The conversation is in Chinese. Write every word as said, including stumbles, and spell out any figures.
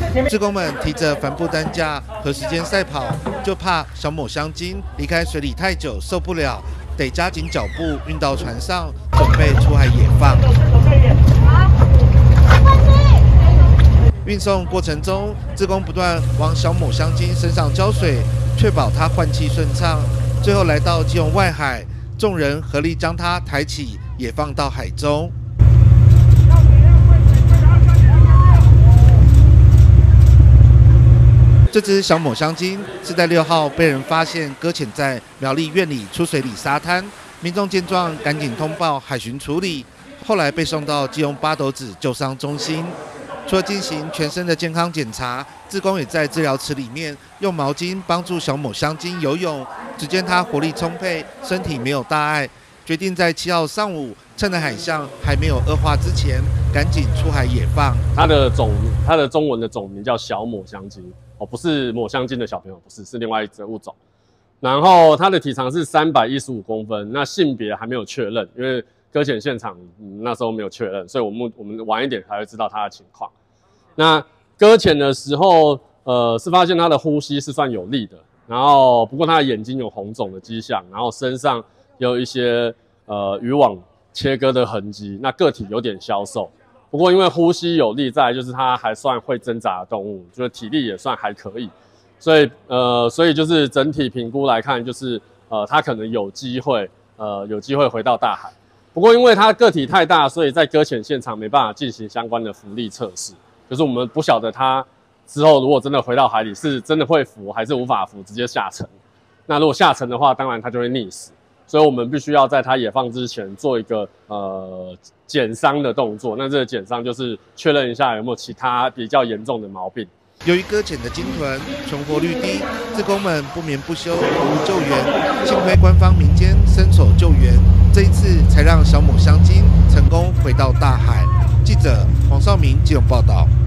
志工们提着帆布担架和时间赛跑，就怕小某香精离开水里太久受不了，得加紧脚步运到船上，准备出海野放。运送过程中，志工不断往小某香精身上浇水，确保它换气顺畅。最后来到基隆外海，众人合力将它抬起，野放到海中。这只小某香精是在六号被人发现搁浅在苗栗苑里出水里沙滩，民众见状赶紧通报海巡处理，后来被送到基隆八斗子救伤中心。除了进行全身的健康检查，志工也在治疗池里面用毛巾帮助小某香精游泳。只见他活力充沛，身体没有大碍，决定在七号上午趁着海象还没有恶化之前，赶紧出海野放。 它的种，它的中文的种名叫小抹香鲸哦，不是抹香鲸的小朋友，不是，是另外一只物种。然后它的体长是三百一十五公分，那性别还没有确认，因为搁浅现场、嗯、那时候没有确认，所以我们我们晚一点才会知道它的情况。那搁浅的时候，呃，是发现它的呼吸是算有力的，然后不过它的眼睛有红肿的迹象，然后身上有一些呃渔网切割的痕迹，那个体有点消瘦。不过因为呼吸有力，再来就是它还算会挣扎的动物，就是体力也算还可以，所以呃，所以就是整体评估来看，就是呃，它可能有机会呃有机会回到大海。不过因为它个体太大，所以在搁浅现场没办法进行相关的浮力测试。就是我们不晓得它之后如果真的回到海里，是真的会浮还是无法浮，直接下沉。那如果下沉的话，当然它就会溺死。所以我们必须要在它野放之前做一个呃减伤的动作。那这个减伤就是确认一下有没有其他比较严重的毛病。 由于搁浅的鲸豚存活率低，志工们不眠不休投入救援，幸亏官方民间伸手救援，这一次才让小某香精成功回到大海。记者黄少明基隆报道。